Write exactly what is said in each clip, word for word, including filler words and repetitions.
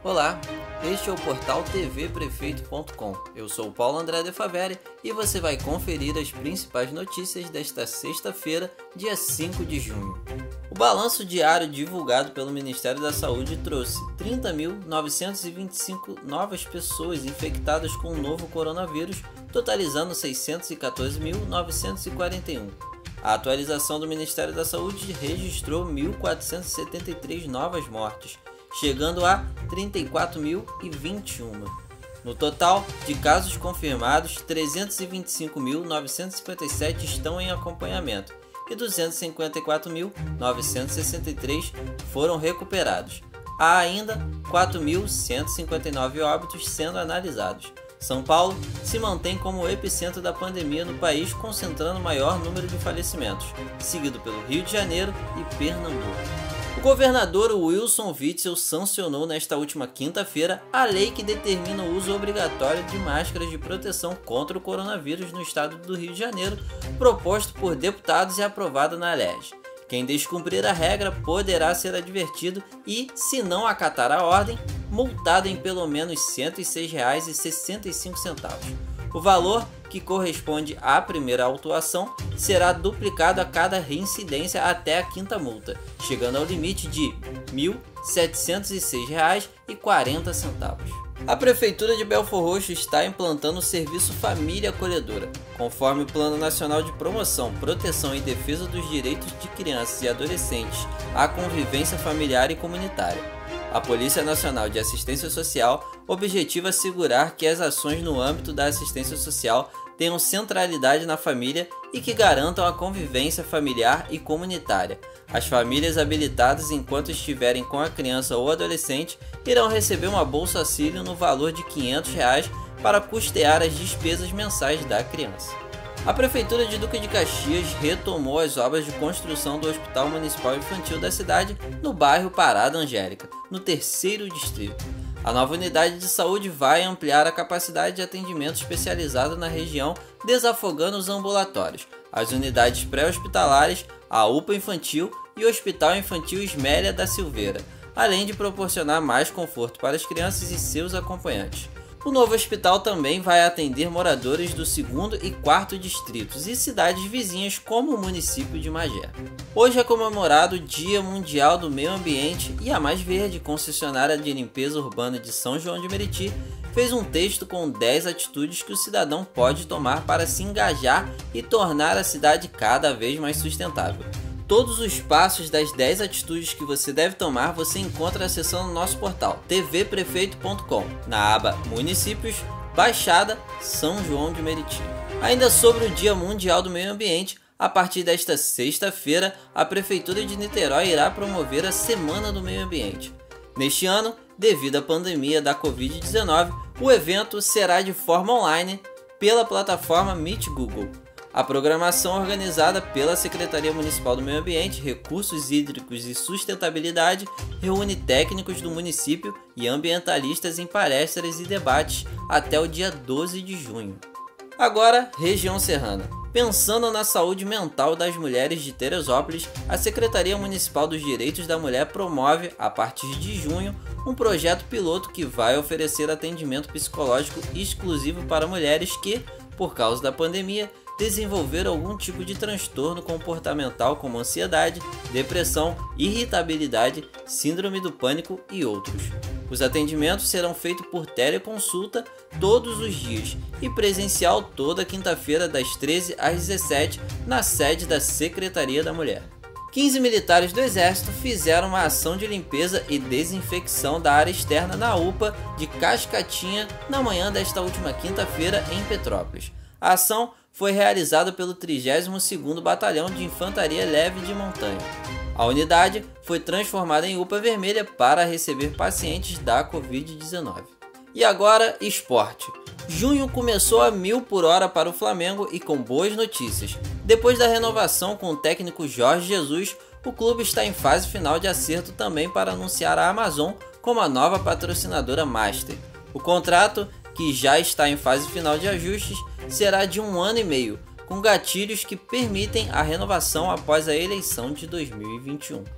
Olá, este é o portal T V Prefeito ponto com. Eu sou o Paulo André de Faveri e você vai conferir as principais notícias desta sexta-feira, dia cinco de junho. O balanço diário divulgado pelo Ministério da Saúde trouxe trinta mil novecentos e vinte e cinco novas pessoas infectadas com o novo coronavírus, totalizando seiscentos e quatorze mil novecentos e quarenta e um. A atualização do Ministério da Saúde registrou mil quatrocentos e setenta e três novas mortes, chegando a trinta e quatro mil e vinte e um. No total de casos confirmados, trezentos e vinte e cinco mil novecentos e cinquenta e sete estão em acompanhamento e duzentos e cinquenta e quatro mil novecentos e sessenta e três foram recuperados. Há ainda quatro mil cento e cinquenta e nove óbitos sendo analisados. São Paulo se mantém como o epicentro da pandemia no país, concentrando o maior número de falecimentos, seguido pelo Rio de Janeiro e Pernambuco. O governador Wilson Witzel sancionou nesta última quinta-feira a lei que determina o uso obrigatório de máscaras de proteção contra o coronavírus no estado do Rio de Janeiro, proposto por deputados e aprovado na L E G. Quem descumprir a regra poderá ser advertido e, se não acatar a ordem, multado em pelo menos cento e seis reais e sessenta e cinco centavos. O valor, que corresponde à primeira autuação, será duplicado a cada reincidência até a quinta multa, chegando ao limite de mil setecentos e seis reais e quarenta centavos. A Prefeitura de Belford Roxo está implantando o serviço Família Acolhedora, conforme o Plano Nacional de Promoção, Proteção e Defesa dos Direitos de Crianças e Adolescentes à Convivência Familiar e Comunitária. A Polícia Nacional de Assistência Social objetiva assegurar que as ações no âmbito da assistência social tenham centralidade na família e que garantam a convivência familiar e comunitária. As famílias habilitadas, enquanto estiverem com a criança ou adolescente, irão receber uma bolsa auxílio no valor de quinhentos reais para custear as despesas mensais da criança. A Prefeitura de Duque de Caxias retomou as obras de construção do Hospital Municipal Infantil da cidade no bairro Parada Angélica, no terceiro distrito. A nova unidade de saúde vai ampliar a capacidade de atendimento especializado na região, desafogando os ambulatórios, as unidades pré-hospitalares, a U P A Infantil e o Hospital Infantil Ismélia da Silveira, além de proporcionar mais conforto para as crianças e seus acompanhantes. O novo hospital também vai atender moradores do segundo e quarto distritos e cidades vizinhas como o município de Magé. Hoje é comemorado o Dia Mundial do Meio Ambiente e a Mais Verde, concessionária de limpeza urbana de São João de Meriti, fez um texto com dez atitudes que o cidadão pode tomar para se engajar e tornar a cidade cada vez mais sustentável. Todos os passos das dez atitudes que você deve tomar você encontra acessando o nosso portal T V Prefeito ponto com, na aba Municípios, Baixada, São João de Meriti. Ainda sobre o Dia Mundial do Meio Ambiente, a partir desta sexta-feira, a Prefeitura de Niterói irá promover a Semana do Meio Ambiente. Neste ano, devido à pandemia da covid dezenove, o evento será de forma online pela plataforma Meet Google. A programação organizada pela Secretaria Municipal do Meio Ambiente, Recursos Hídricos e Sustentabilidade reúne técnicos do município e ambientalistas em palestras e debates até o dia doze de junho. Agora, região serrana. Pensando na saúde mental das mulheres de Teresópolis, a Secretaria Municipal dos Direitos da Mulher promove, a partir de junho, um projeto piloto que vai oferecer atendimento psicológico exclusivo para mulheres que, por causa da pandemia, desenvolveram algum tipo de transtorno comportamental como ansiedade, depressão, irritabilidade, síndrome do pânico e outros. Os atendimentos serão feitos por teleconsulta todos os dias e presencial toda quinta-feira das treze às dezessete na sede da Secretaria da Mulher. quinze militares do Exército fizeram uma ação de limpeza e desinfecção da área externa na U P A de Cascatinha na manhã desta última quinta-feira em Petrópolis. A ação foi realizada pelo trigésimo segundo Batalhão de Infantaria Leve de Montanha. A unidade foi transformada em U P A vermelha para receber pacientes da covid dezenove. E agora, esporte. Junho começou a mil por hora para o Flamengo e com boas notícias. Depois da renovação com o técnico Jorge Jesus, o clube está em fase final de acerto também para anunciar a Amazon como a nova patrocinadora Master. O contrato, que já está em fase final de ajustes, será de um ano e meio, com gatilhos que permitem a renovação após a eleição de dois mil e vinte e um.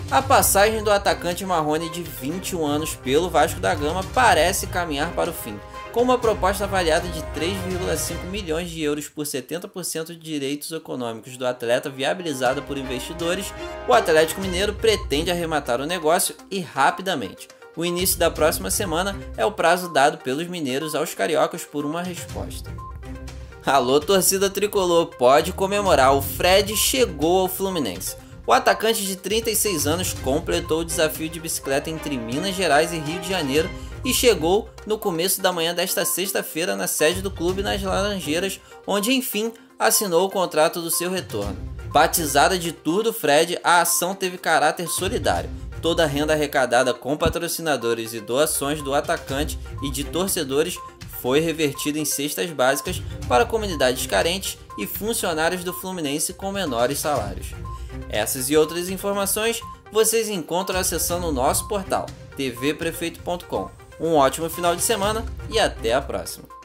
A passagem do atacante Marrone de vinte e um anos pelo Vasco da Gama parece caminhar para o fim. Com uma proposta avaliada de três vírgula cinco milhões de euros por setenta por cento de direitos econômicos do atleta viabilizada por investidores, o Atlético Mineiro pretende arrematar o negócio e rapidamente. O início da próxima semana é o prazo dado pelos mineiros aos cariocas por uma resposta. Alô, torcida tricolor, pode comemorar, o Fred chegou ao Fluminense. O atacante de trinta e seis anos completou o desafio de bicicleta entre Minas Gerais e Rio de Janeiro e chegou no começo da manhã desta sexta-feira na sede do clube nas Laranjeiras, onde enfim assinou o contrato do seu retorno. Batizada de Tour do Fred, a ação teve caráter solidário. Toda a renda arrecadada com patrocinadores e doações do atacante e de torcedores foi revertida em cestas básicas para comunidades carentes e funcionários do Fluminense com menores salários. Essas e outras informações vocês encontram acessando o nosso portal t v prefeito ponto com. Um ótimo final de semana e até a próxima!